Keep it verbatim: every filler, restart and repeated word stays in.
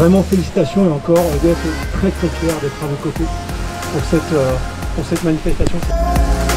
vraiment félicitations et encore E D F est très très fier d'être à vos côtés pour cette, euh, pour cette manifestation.